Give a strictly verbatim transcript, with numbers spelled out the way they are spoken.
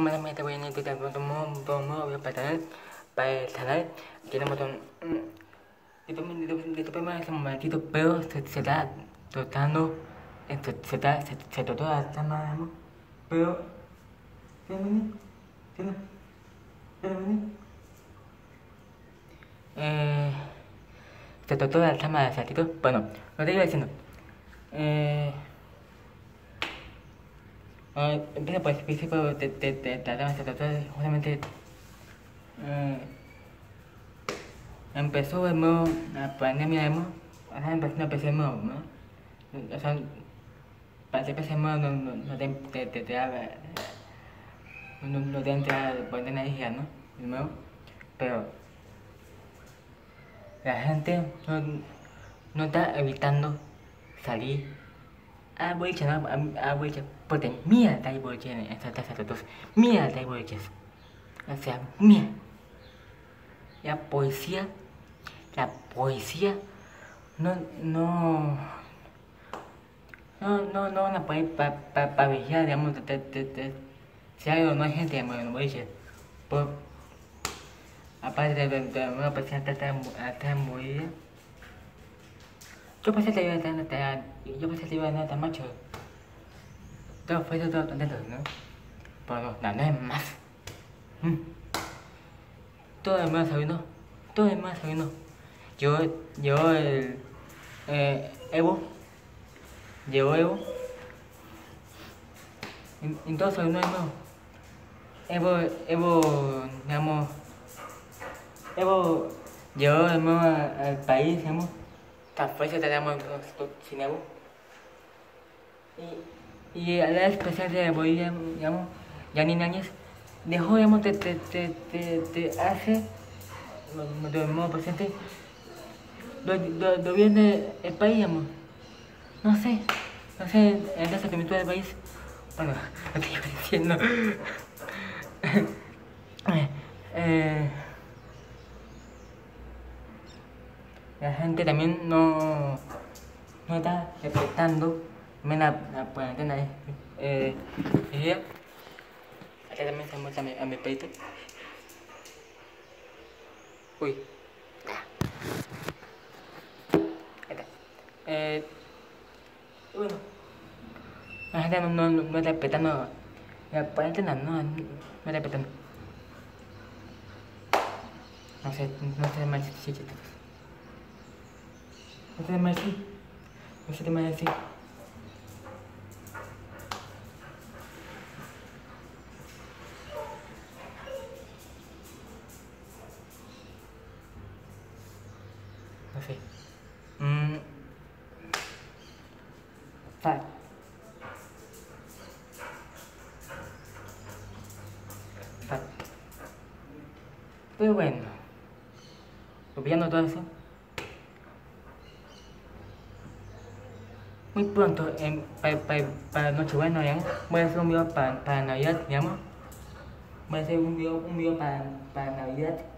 Normalmente voy a intentar tomo tomo voy a pasar para salir tiene un botón itu itu memang sama itu pero se se está tratando esto se está se se trata sama pero tiene tiene tiene eh se trató de sama de satito bueno lo te iba diciendo eh Uh, empieza por el principio de de de de se trató de justamente eh, empezó el modo la pandemia de modo o sea empezó no empecé el modo no o sea para que empecé el modo no no no te te te te haga no no te entra por energía no el modo pero la gente no no está evitando salir a boliche no a boliche porque mierda hay boliche en esta taza de dos mierda hay boliches o sea mierda la poesía la poesía no no no no no van a poner para pa, pa vigilar digamos te, te, te, si hay o no hay gente digamos en los boliches pues aparte de, de, de una persona está muy yo pensé que iba a estar yo pensé que iba a estar tan macho todo fue todo contento no pero no no es más mm. todo es más sabiendo todo es más sabiendo yo yo el eh, Evo llegó Evo entonces no es nuevo Evo Evo digamos Evo llegó de nuevo al país digamos fuerza tenemos sin Evo y, y a la especial de Bolivia digamos Janine Áñez dejó digamos de, de, de, de, de hace de modo presente lo, lo, lo viene el país digamos no sé no sé el descubrimiento del país bueno lo que iba diciendo eh, la gente también no, no está respetando la, la cuarentena eh, y acá también se muestra a mi, a mi peito uy ahí está eh, bueno la gente no, no, no está respetando la cuarentena no, no, no está respetando no sé no sé más si chicos no sé más si no sé más si no sé mm. Fat. Fat. Pero bueno, olvidando todo eso, muy pronto, eh, para pa, pa Nochebuena, digamos, voy a hacer un video para pa Navidad, digamos, voy a hacer un video, un video para pa Navidad.